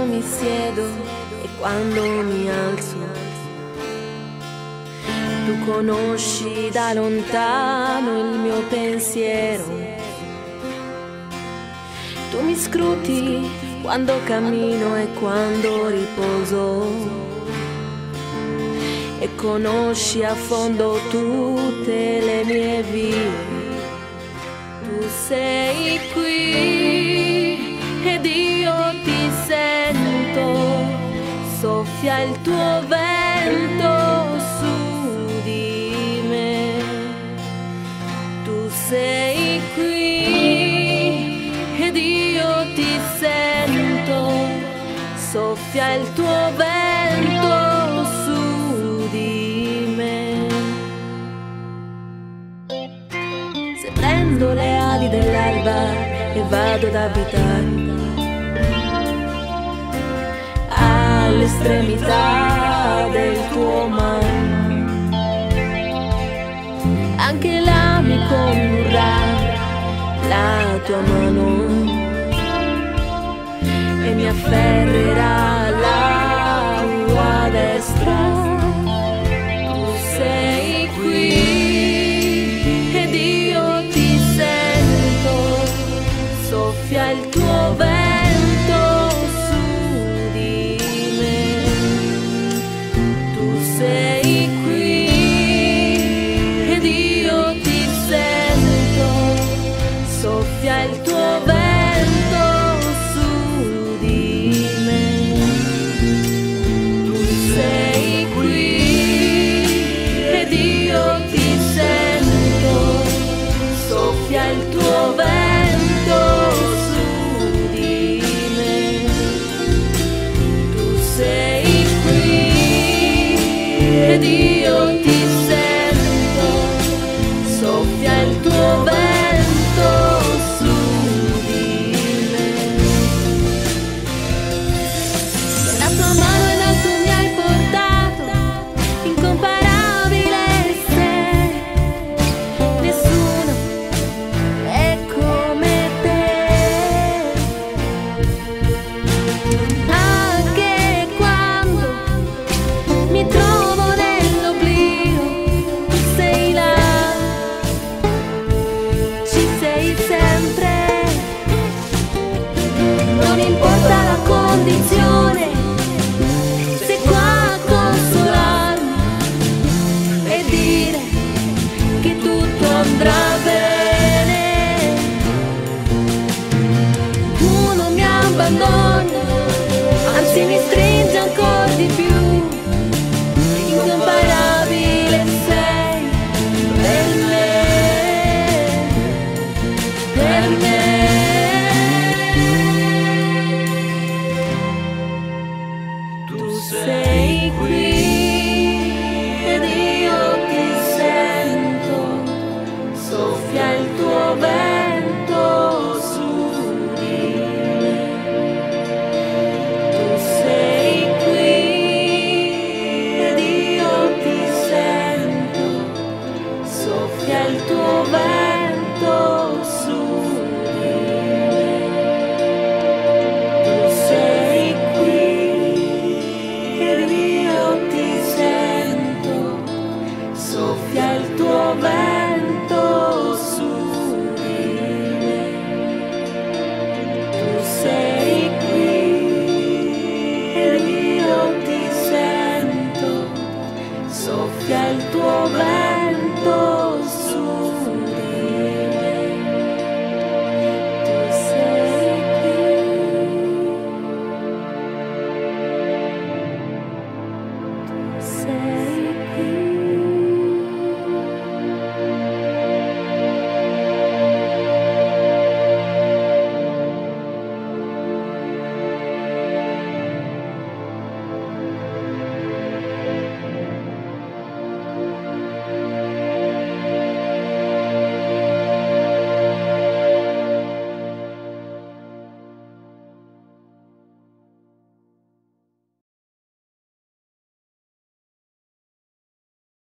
mi siedo e quando mi alzo. Tu conosci da lontano il mio pensiero. Tu mi scruti quando cammino e quando riposo. E conosci a fondo tutte le mie vie. Tu sei qui ed io ti sento, soffia il tuo vento su di me. Tu sei qui ed io ti sento, soffia il tuo vento su di me. Se prendo le ali dell'alba e vado ad abitare all'estremità del tuo mare, anche là mi condurrà la tua mano e mi afferrerà la tua destra. Tu sei qui ed io ti sento, soffia il tuo vento su di me. Tu sei qui ed io ti sento, soffia il tuo vento su di me. Tu sei qui ed io ti sento, soffia il tuo vento su di me. Tu sei qui ed io ti sento, soffia il tuo vento su di me. La tua mano in alto mi hai portato, incomparabile sei. Nessuno è come te. Anche quando mi trovo nell'oblio, tu sei là, ci sei sempre. Non importa la condizione.